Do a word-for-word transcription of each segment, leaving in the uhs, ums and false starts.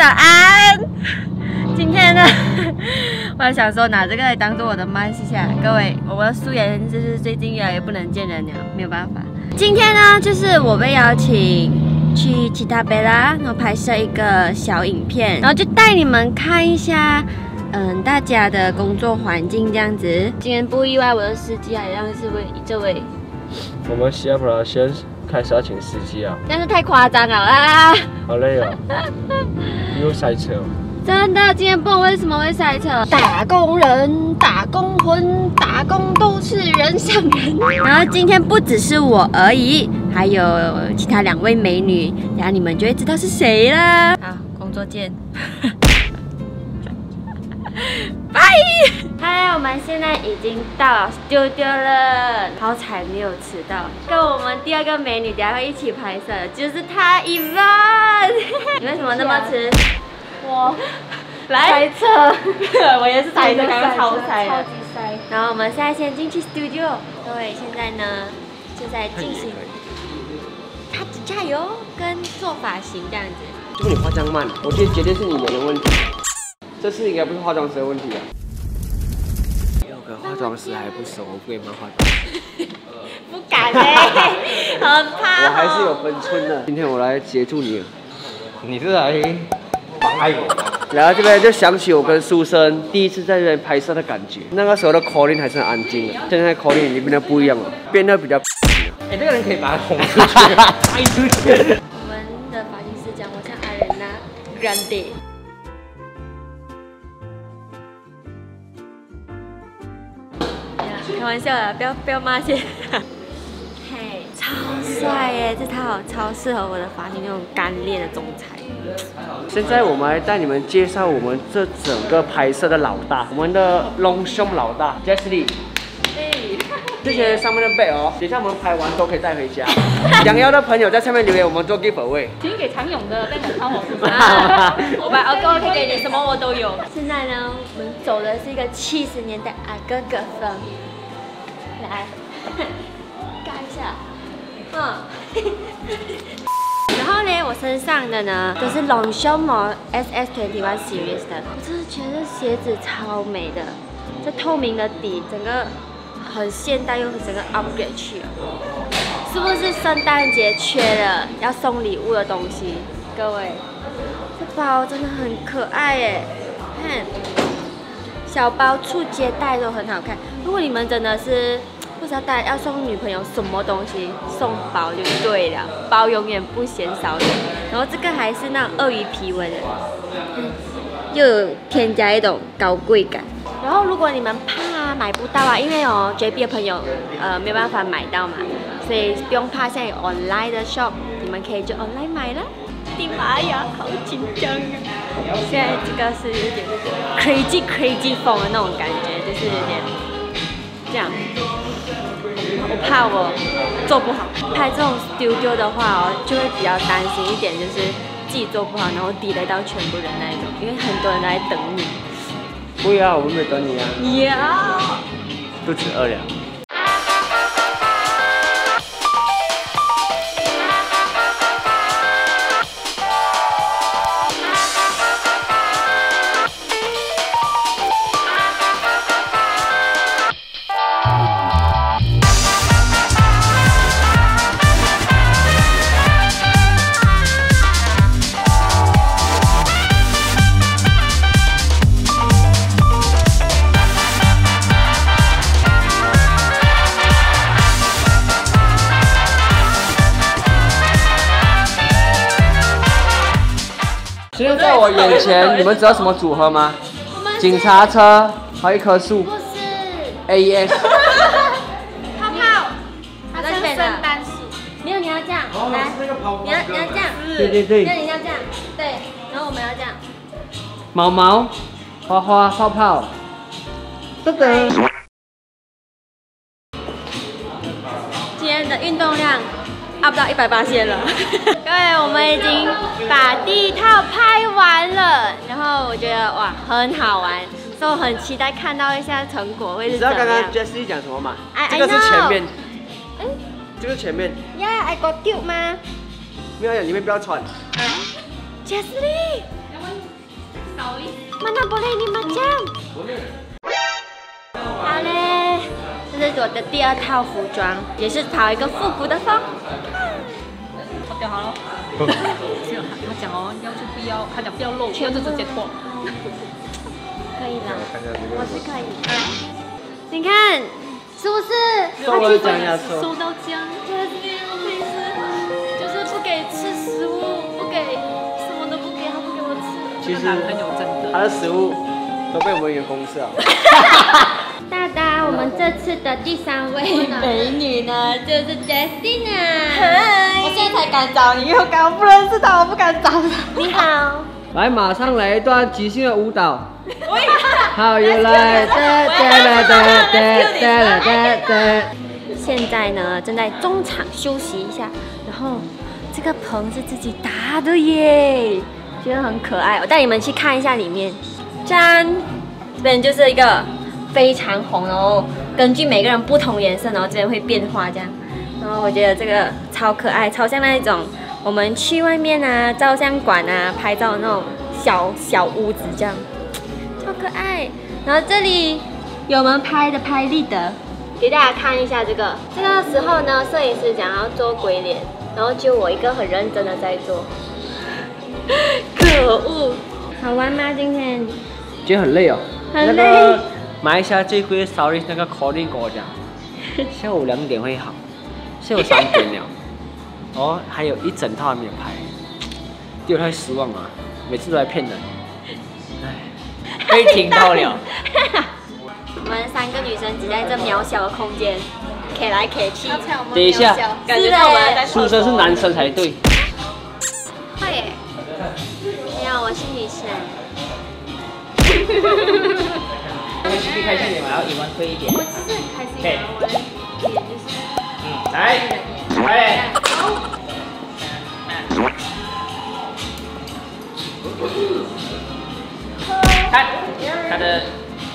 早安。今天呢，我还想说拿这个来当做我的麦试下。各位，我的素颜就是最近越来越不能见人了，没有办法。今天呢，就是我被邀请去其他贝拉，然后拍摄一个小影片，然后就带你们看一下，嗯，大家的工作环境这样子。今天不意外，我的司机好像是位这位。 我们西亚普拉先开始要请司机啊， 但是太夸张了啦！ 好累哦，又塞车。 真的，今天不知道为什么会塞车。打工人、打工魂、打工都是人上人。然后今天不只是我而已，还有其他两位美女，等下你们就会知道是谁了。好，工作见。拜。嗨，我们现在已经到 studio 了，好彩没有迟到。跟我们第二个美女等下会一起拍摄的，就是她 Yvonne。你为什么那么迟？我来塞车，我也是塞车，刚刚超塞的，超级塞。然后我们现在先进去 studio， 各位现在呢就在进行擦指甲油跟做发型这样子。 因为你化妆慢，我觉得绝对是你脸的问题。这次应该不是化妆师的问题啊。我跟化妆师还不熟，我不给你们化妆。 不敢嘞，很怕。 我还是有分寸的。今天我来协助你，你是来妨碍我。然后这边就想起我跟苏生第一次在这边拍摄的感觉。那个时候的 Colin 还是很安静的，现在 Colin 里面的不一样了，变得比较。哎，这个人可以把他轰出去，拍出去。 我们的发型师讲我像艾莲娜 Grande。开玩笑的，不要不要骂些。嘿，超帅耶！这套超适合我的发型，那种干练的总裁。 现在我们来带你们介绍我们这整个拍摄的老大，我们的隆胸老大 Jessie。这些上面的 bag 哦，等一下我们拍完都可以带回家。想要的朋友在下面留言，我们做 giveaway。 请给常勇的代表超好吃。 我把 OK OK 给你，什么我都有。现在呢，我们走的是一个七十年代阿哥哥风。来，盖一下，嗯。然后呢，我身上的呢都是 Longchamp S S 二十一 Series 的，我真的觉得鞋子超美的，这透明的底，整个很现代又整个 upgrade 去了，是不是圣诞节缺了要送礼物的东西？各位，这包真的很可爱耶，看，小包触接袋都很好看。如果你们真的是不知道带要送女朋友什么东西，送包就对了，包永远不嫌少的。然后这个还是那种鳄鱼皮纹的，嗯，又有添加一种高贵感。然后如果你们怕买不到啊，因为哦 J B 的朋友呃没有办法买到嘛，所以不用怕，现在有 online 的 shop， 你们可以就 online 买了。我的妈呀，好紧张啊！现在这个是有点 crazy crazy 风的那种感觉，就是有点这样。我怕我做不好，拍这种 studio 的话哦，就会比较担心一点，就是自己做不好，然后delay到全部人那一种，因为很多人都在等你。 不要，我们没等你啊。 要。 肚子饿了。现在在我眼前，你们知道什么组合吗？警察车，还有一棵树。不是。A E S。 泡泡，它是圣诞树。没有，你要这样，来，你要你要这样。 对对对。 那你要这样，对，然后我们要这样。 毛毛，花花，泡泡。噔噔。 今天的运动量 up 到一百八十了。各位，我们已经把第一套拍完了，然后我觉得哇很好玩，所以我很期待看到一下成果会是怎么样。 你知道刚刚 Jessie 讲什么吗？ I, 这个是前面， 哎， 这个前面。 Yeah, I got cute 吗？ 没有，里面不要穿。 Jessie， Mana boleh ni macam？ 好嘞，这是我的第二套服装，也是跑一个复古的风。 脱掉好了。他讲哦，要求不要，他讲不要露，要就直接脱。 可以了，我是可以。你看，是不是？ 收了奖要收。 收到奖，就是平时就是不给吃食物，不给什么都不给，他不给我吃。 其实男朋友真的， 他的食物都被我们员工吃了。 大大，我们这次的第三位美女呢，就是 Justina。 我现在才敢找你，因为我刚刚不认识她，我不敢找她。 你好。 来，马上来一段即兴的舞蹈。好，又来哒哒哒哒哒哒哒。 现在呢，正在中场休息一下，然后这个棚是自己搭的耶，觉得很可爱。我带你们去看一下里面。짠，这边就是一个非常红，然后根据每个人不同颜色，然后这边会变化这样。然后我觉得这个超可爱，超像那一种我们去外面啊照相馆啊拍照的那种小小屋子这样，超可爱。然后这里有我们拍的拍立得，给大家看一下这个。这个时候呢，摄影师想要做鬼脸，然后就我一个很认真的在做。可恶！好玩吗？今天？ 觉得很累哦。 很累。 那个马来西亚最贵的 sorry 那个 Colin 跟我讲，下午两点会好，下午三点了。哦，还有一整套还没有拍，对我太失望了，每次都在骗人。唉，被听到了。 我们三个女生挤在这渺小的空间，K 来 K 去。 等一下， 感觉到我们在宿舍是男生才对。 会耶。没有，我是女生。 我们继续开心点嘛，然后语文推一点。 我只是很开心啊，我的脸就是。 嗯，来，来。看，他的。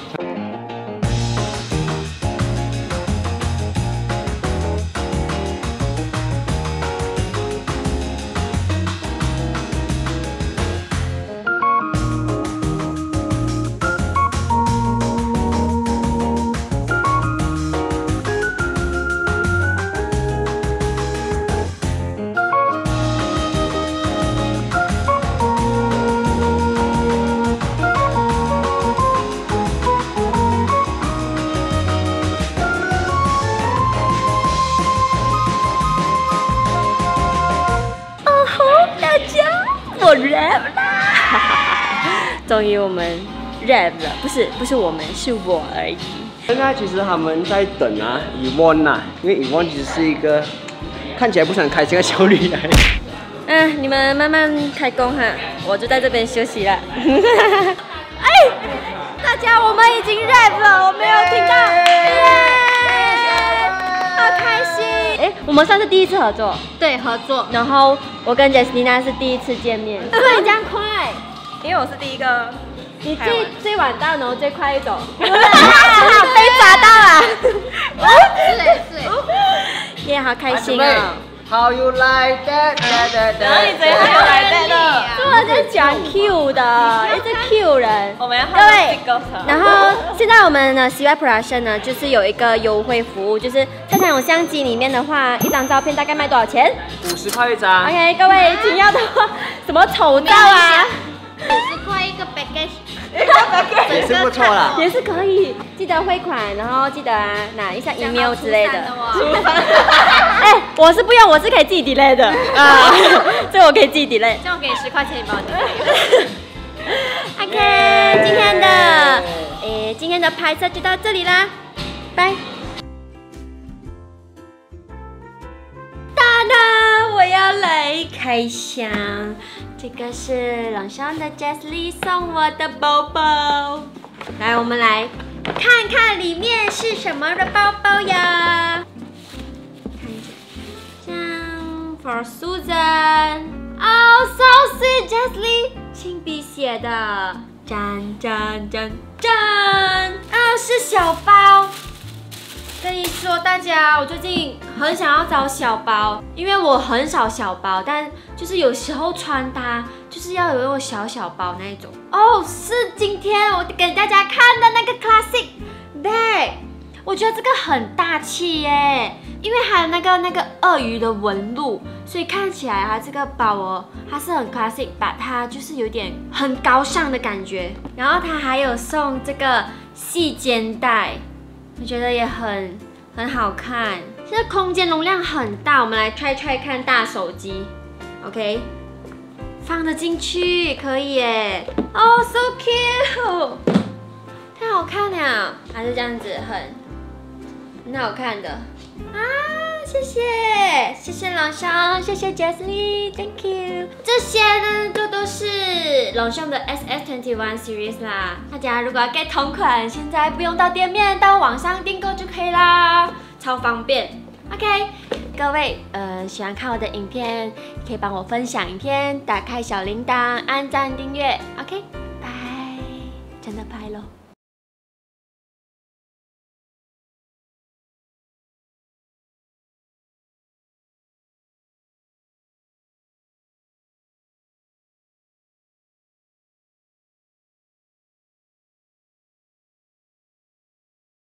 我 rap 啦！终于我们 rap 了，不是不是我们，是我而已。 现在其实他们在等啊 Yvonne 呐，因为 Yvonne 其实是一个看起来不是很开心的小女孩。 嗯，你们慢慢开工哈，我就在这边休息了。哎，大家，我们已经 rap 了，我没有听到，耶，好开心！哎，我们算是第一次合作， 对，合作， 然后我跟 Justina 是第一次见面，怎么你这样快？ 因为我是第一个。 你最最晚到，然后最快一走，被抓到了。 是嘞是嘞。 耶，好开心哦！ How you like that？ 然后你嘴还有来带的， 这在讲 Q 的，一直 Q 人。 我们要各位，然后现在我们呢 C Y Production 呢，就是有一个优惠服务，就是在这种相机里面的话，一张照片大概卖多少钱？ 五十块一张。 OK， 各位请要的话，什么丑照啊？ 五十块一个 package。 也是不错啦， 也是可以，记得汇款，然后记得啊拿一下 email 之类的。哎，我是不用，我是可以自己 delay 的啊，这我可以自己 delay。 这样我给你十块钱，你帮我 delay。 OK， 今天的诶，今天的拍摄就到这里啦，拜。哒哒，我要来开箱。 这个是冷上的 Jessie 送我的包包，来，我们来看看里面是什么的包包呀？看一下，这样 For Susan， Oh so sweet Jessie， 亲笔写的，짠짠짠짠，啊，是小包。 跟你说，大家，我最近很想要找小包，因为我很少小包，但就是有时候穿搭就就是要有那种小小包那一种。哦，是今天我给大家看的那个 classic bag， 我觉得这个很大气耶，因为还有那个那个鳄鱼的纹路，所以看起来它这个包哦，它是很 classic， 把它就是有点很高尚的感觉。然后它还有送这个细肩带，我觉得也很很好看。这个空间容量很大，我们来 try try 看大手机 ，OK， 放得进去，可以耶。哦、oh, ，so cute， 太好看了，它是这样子很很好看的啊！谢谢，谢谢老兄，谢谢 Jessie，Thank you。这些呢，都都是龙兄的 S S 二十一 Series 啦。大家如果要 get 同款，现在不用到店面，到网上订购就可以啦，超方便。OK， 各位，呃，喜欢看我的影片，可以帮我分享影片，打开小铃铛，按赞订阅。OK， 拜，真的拜咯。